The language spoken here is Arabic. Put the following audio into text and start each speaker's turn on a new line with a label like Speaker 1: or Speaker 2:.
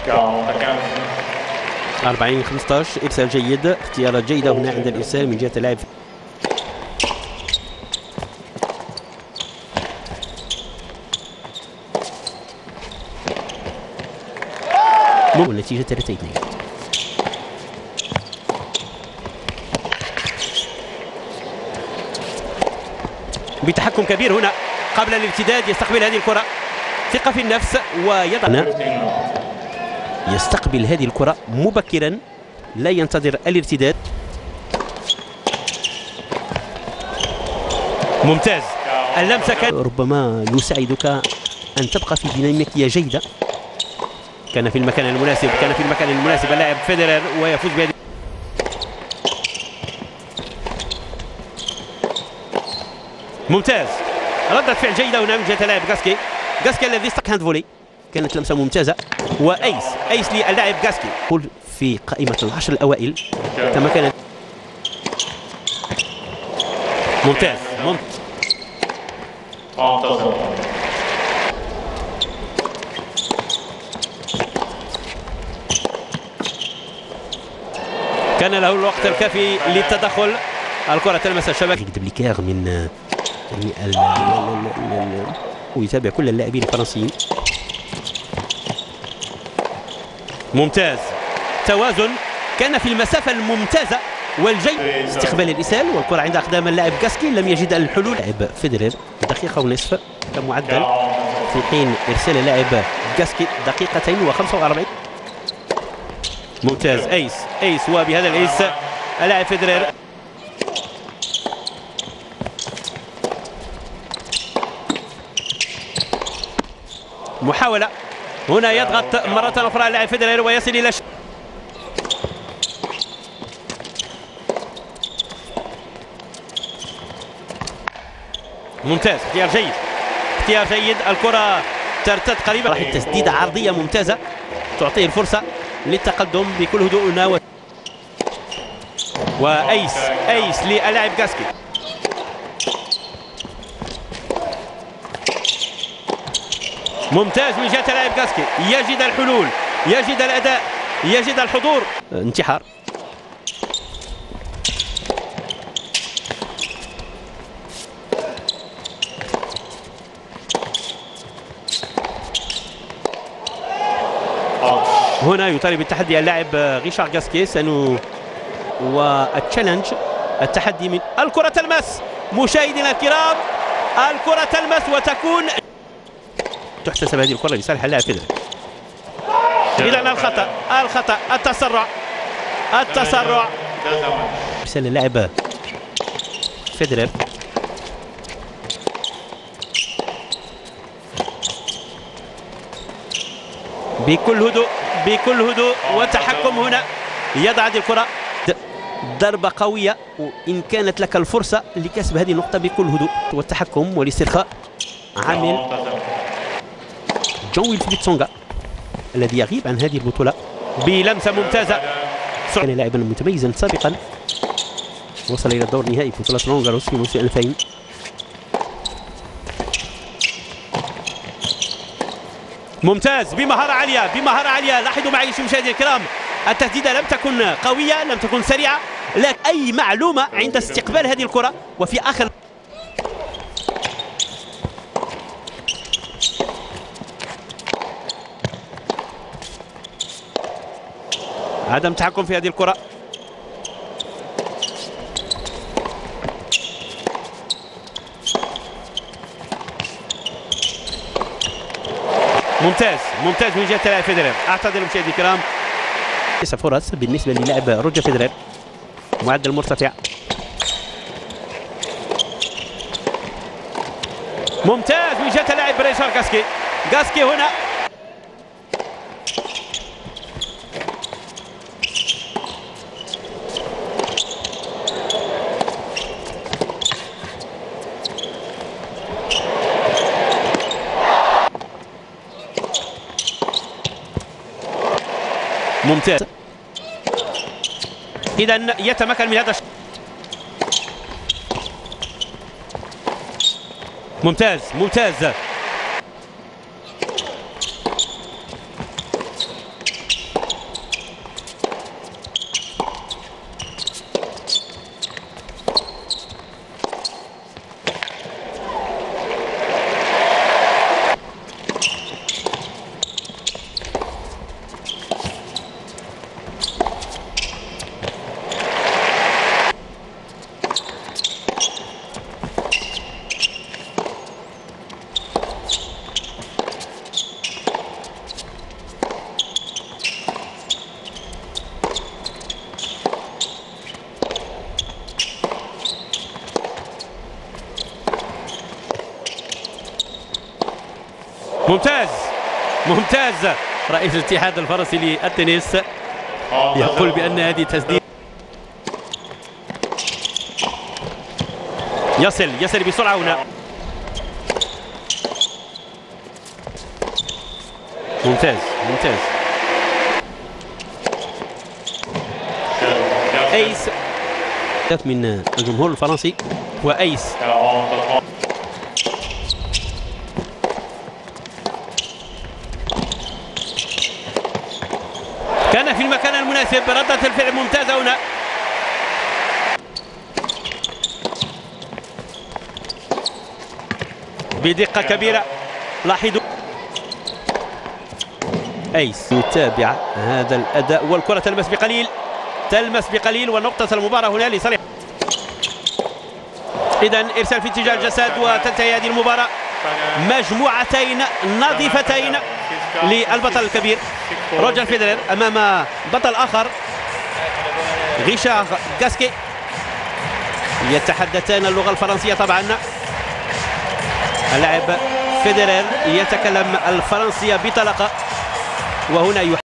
Speaker 1: 40-15. ارسال جيد، اختيارات جيده هنا عند الارسال من جهه اللاعب. والنتيجه 3-2. بتحكم كبير هنا قبل الارتداد. يستقبل هذه الكره، ثقه في النفس، ويضع يستقبل هذه الكره مبكرا، لا ينتظر الارتداد. ممتاز، اللمسه كان ربما يساعدك ان تبقى في ديناميكيه جيده. كان في المكان المناسب، كان في المكان المناسب اللاعب فيدرر، ويفوز بهذه. ممتاز، ردة فعل جيدة هنا من جهة اللاعب غاسكي. غاسكي الذي استقبل هاند فولي، كانت لمسة ممتازة، وأيس للاعب غاسكي في قائمة العشر الأوائل كما كان. ممتاز. كان له الوقت الكافي للتدخل. الكرة تلمس الشبكة. دبليكير من ويتابع كل اللاعبين الفرنسيين. ممتاز، توازن، كان في المسافة الممتازة والجيد. استقبال الإرسال والكرة عند أقدام اللاعب غاسكي، لم يجد الحلول. لاعب فيدرر دقيقة ونصف كمعدل، في حين إرسال اللاعب غاسكي 2:45. ممتاز، ايس وبهذا الايس اللاعب فيدرر. محاولة هنا، يضغط مرة أخرى اللاعب فيدرر ويصل إلى ممتاز، اختيار جيد. الكرة ترتد قريبا. راح تسديدة عرضية ممتازة تعطيه الفرصة للتقدم بكل هدوء. وأيس للاعب غاسكي. ممتاز من جهة اللاعب غاسكي، يجد الحلول، يجد الأداء، يجد الحضور. انتحار. هنا يطالب التحدي اللاعب ريشار غاسكي. والتشالنج، التحدي من الكرة تلمس. مشاهدينا الكرام، الكرة تلمس وتكون تحتسب هذه الكرة لصالح اللاعب فيدرر. إذا الخطأ التسرع. إرسال اللاعب فيدرر. بكل هدوء وتحكم. هنا يضع هذه الكرة، ضربة قوية، وإن كانت لك الفرصة لكسب هذه النقطة بكل هدوء والتحكم والاسترخاء. عامل جون ويلفريد سونغا الذي يغيب عن هذه البطولة بلمسة ممتازة. كان لاعبا متميزا سابقا، وصل إلى الدور النهائي في بطولة رولان جاروس في موسم 2000. ممتاز، بمهارة عالية. لاحظوا معي مشاهدينا الكرام، التسديدة لم تكن قوية، لم تكن سريعة، لكن أي معلومة عند استقبال هذه الكرة. وفي آخر عدم تحكم في هذه الكرة. ممتاز من جهة اللاعب فيدرر. أعتذر مشاهدينا الكرام، ليس فرص بالنسبة للاعب روجر فيدرر، معدل مرتفع. ممتاز من جهة اللاعب ريشار غاسكي هنا. ممتاز، إذا يتمكن من هذا ممتاز. ممتاز ممتاز. رئيس الاتحاد الفرنسي للتنس يقول بأن هذه تسديد. يصل بسرعة هنا. ممتاز ممتاز. ايس من الجمهور الفرنسي وايس. كان في المكان المناسب. ردة الفعل ممتازة هنا. بدقة كبيرة. لاحظوا ايس يتابع هذا الاداء والكرة تلمس بقليل ونقطة المباراة هنا لصالح. إذن إرسال في اتجاه الجسد وتنتهي هذه المباراة. مجموعتين نظيفتين للبطل الكبير روجر فيدرر أمام بطل آخر ريشار غاسكي. يتحدثان اللغة الفرنسية طبعا. اللاعب فيدرر يتكلم الفرنسية بطلاقة وهنا